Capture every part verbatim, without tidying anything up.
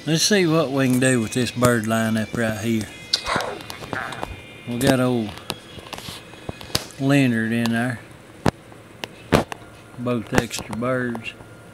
Let's see what we can do with this bird line up right here. We got old Leonard in there. Both extra birds.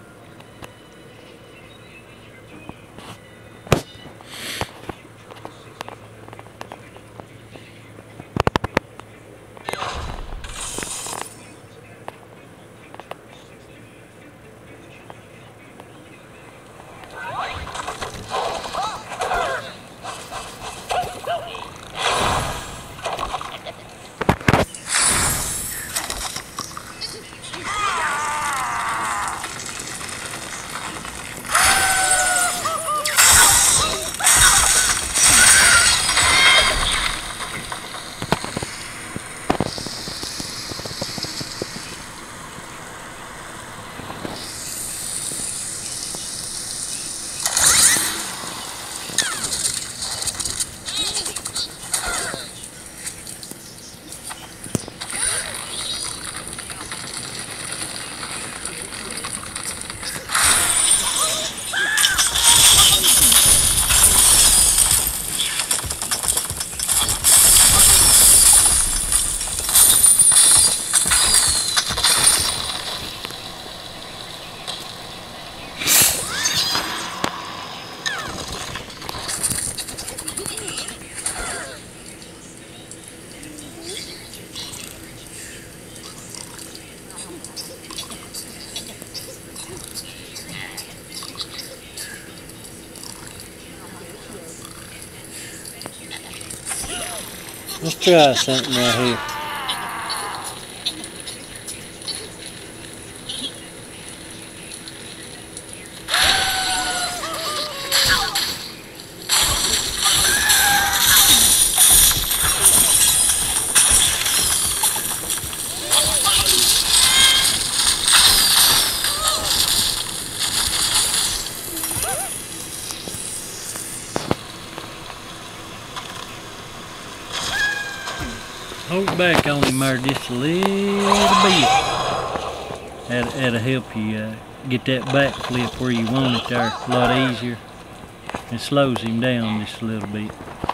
Let's try something right here. Hold back on him there just a little bit. That'll, that'll help you uh, get that back flip where you want it there a lot easier. It slows him down just a little bit.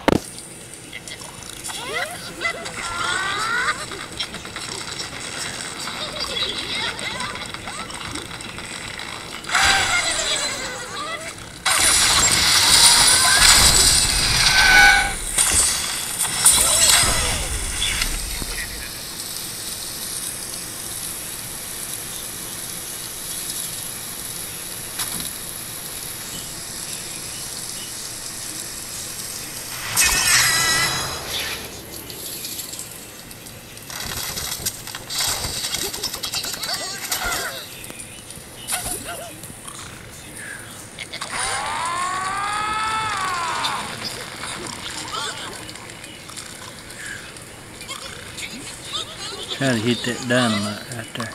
Try to hit that dynamite right there.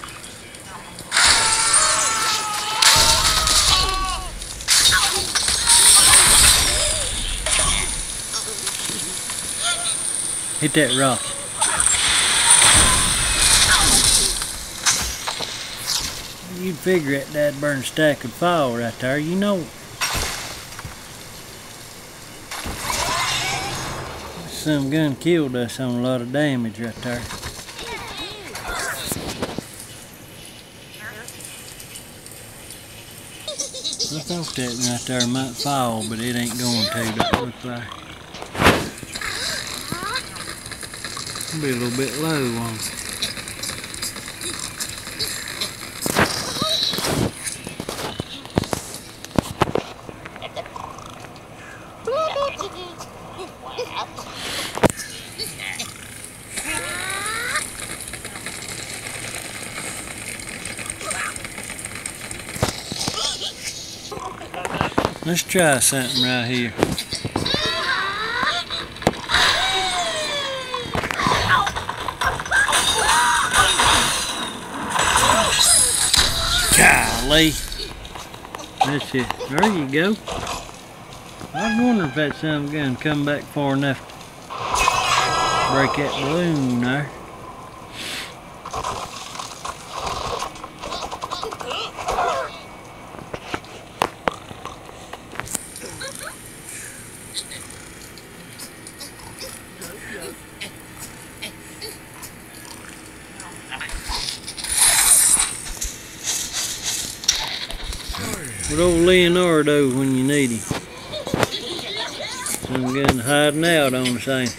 Hit that rock. You'd figure that that burn stack would fall right there, you know. Some gun killed us on a lot of damage right there. I thought that right there might fall, but it ain't going to, that looks like. Be a little bit low on it. Let's try something right here. Golly. That's it. There you go. I was wondering if that son of a gun come back far enough to break that balloon there. with old Leonardo when you need him. Some gun hiding out on us, ain't he?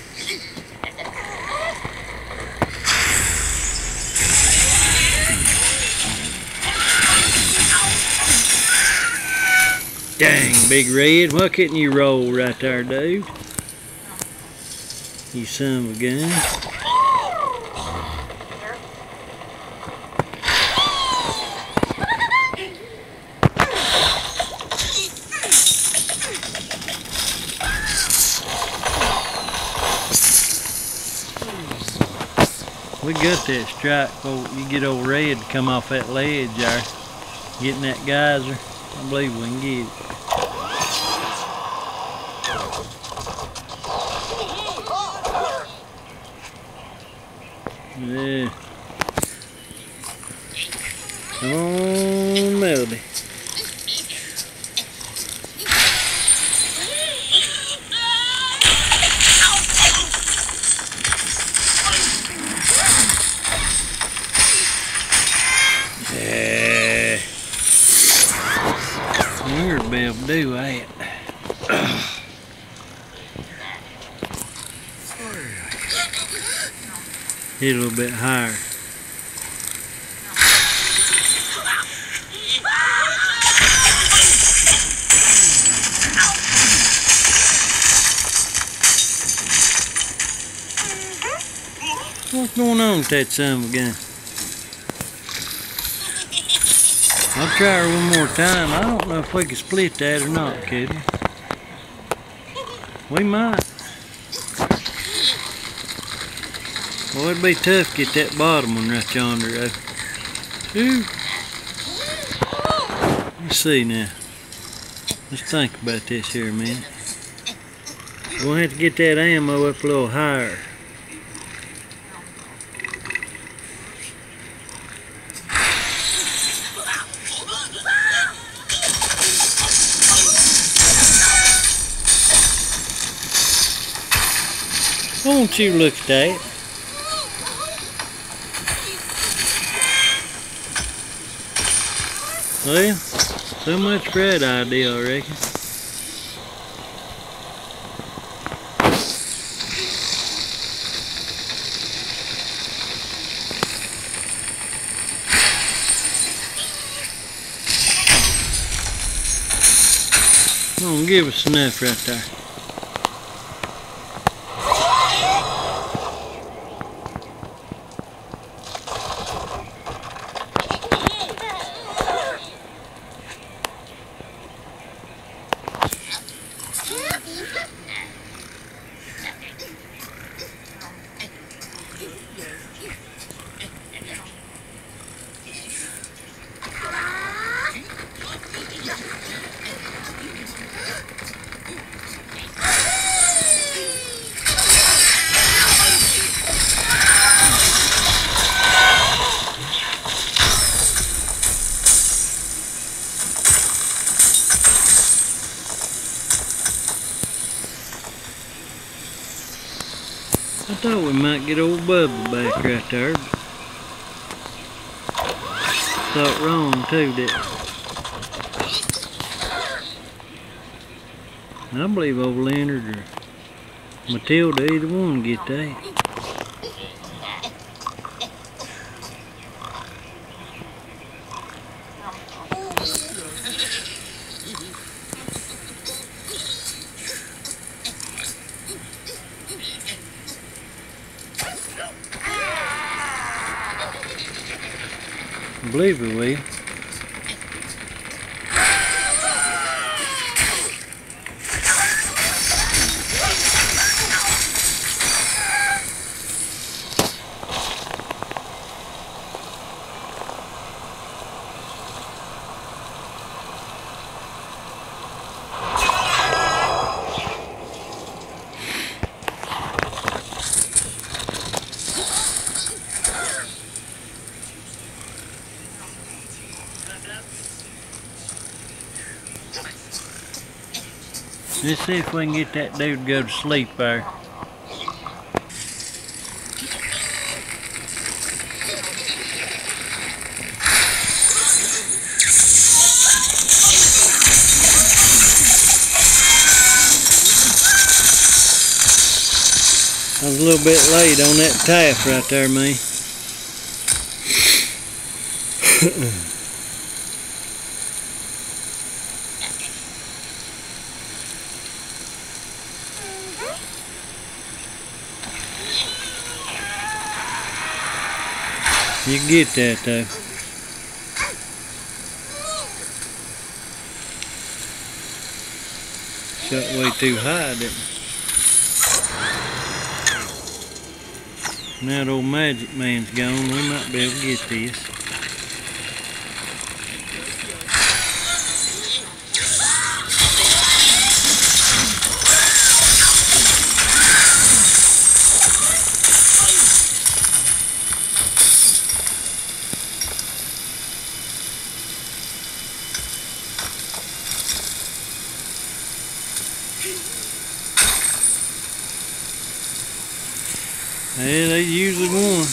Dang, Big Red, why couldn't you roll right there, dude? You son of a gun. We got that strike before you get old Red to come off that ledge there. Getting that geyser. I believe we can get it. Yeah. Come on, Melody. Yeah. You're a bit of do that. Hit a little bit higher. What's going on with that son of a gun? I'll try her one more time. I don't know if we can split that or not, kid. We might. Well, it'd be tough to get that bottom one right yonder, though. Ooh. Let's see now. Let's think about this here a minute. We're gonna have to get that ammo up a little higher. Won't you look at that? Well, so much for that idea, I reckon. Come on, give us enough right there. I thought we might get old Bubba back right there. Thought wrong too, didn't I? I believe old Leonard or Matilda, either one, get that. I believe we will. Let's see if we can get that dude to go to sleep there. I was a little bit late on that tap right there, man. You can get that though. Shot way too high, didn't it? Now that old Magic Man's gone, we might be able to get this. Yeah, they usually won.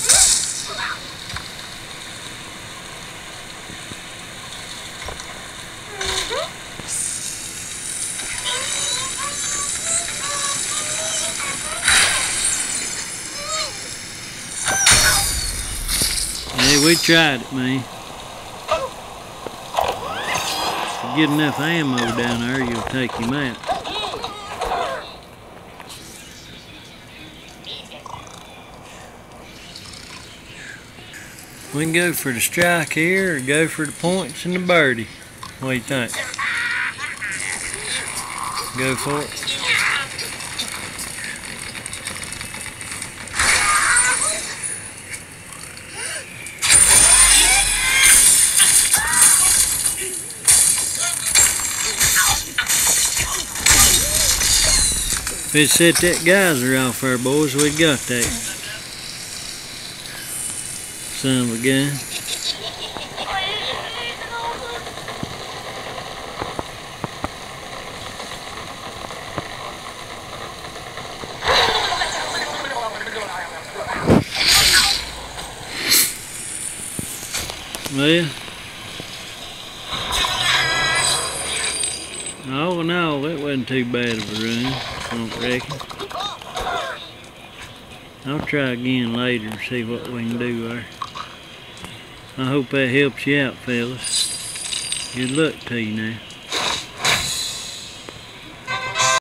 Yeah, we tried it, man. If you get enough ammo down there, you'll take him out. We can go for the strike here or go for the points and the birdie. What do you think? Go for it. If it set that geyser off there, boys, we got that. Son of a gun. Well, oh no, that wasn't too bad of a run, I don't reckon. I'll try again later and see what we can do there. I hope that helps you out, fellas. Good luck to you now.